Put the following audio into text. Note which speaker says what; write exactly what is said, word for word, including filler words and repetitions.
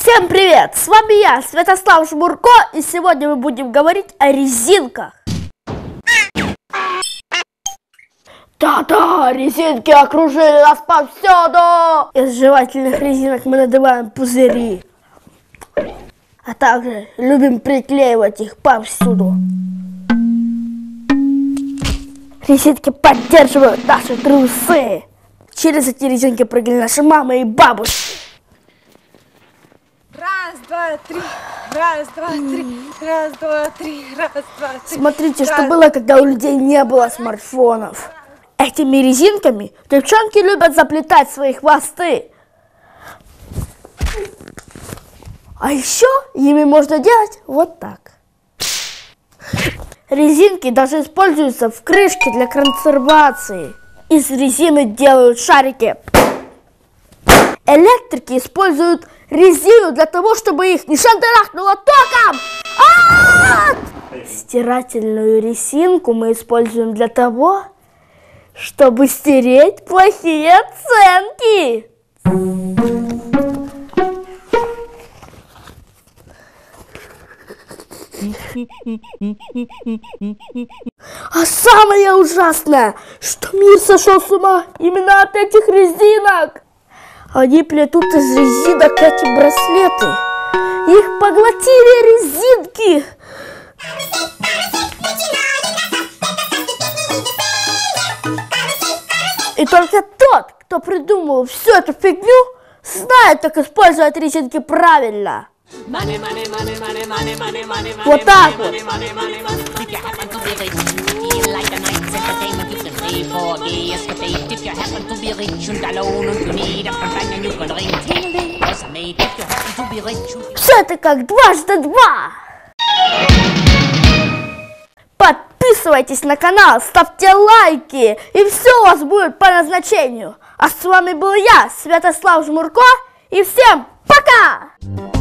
Speaker 1: Всем привет! С вами я, Святослав Жмурко, и сегодня мы будем говорить о резинках. Да-да, резинки окружили нас повсюду! Из жевательных резинок мы надеваем пузыри, а также любим приклеивать их повсюду. Резинки поддерживают наши трусы. Через эти резинки прыгали наши мамы и бабушки.
Speaker 2: Раз, два, три, раз, два, три, раз, два, три, раз, два, три.
Speaker 1: Смотрите, раз. Что было, когда у людей не было смартфонов. Этими резинками девчонки любят заплетать свои хвосты. А еще ими можно делать вот так. Резинки даже используются в крышке для консервации. Из резины делают шарики. Электрики используют резину для того, чтобы их не шандарахнуло током. А-а-а! Стирательную резинку мы используем для того, чтобы стереть плохие оценки. А самое ужасное, что мир сошел с ума именно от этих резинок. Они плетут из резинок эти браслеты. Их поглотили резинки. И только тот, кто придумал всю эту фигню, знает, как использовать резинки правильно. Вот так вот. Все это как дважды два. Подписывайтесь на канал, ставьте лайки, и все у вас будет по назначению. А с вами был я, Святослав Жмурко, и всем пока!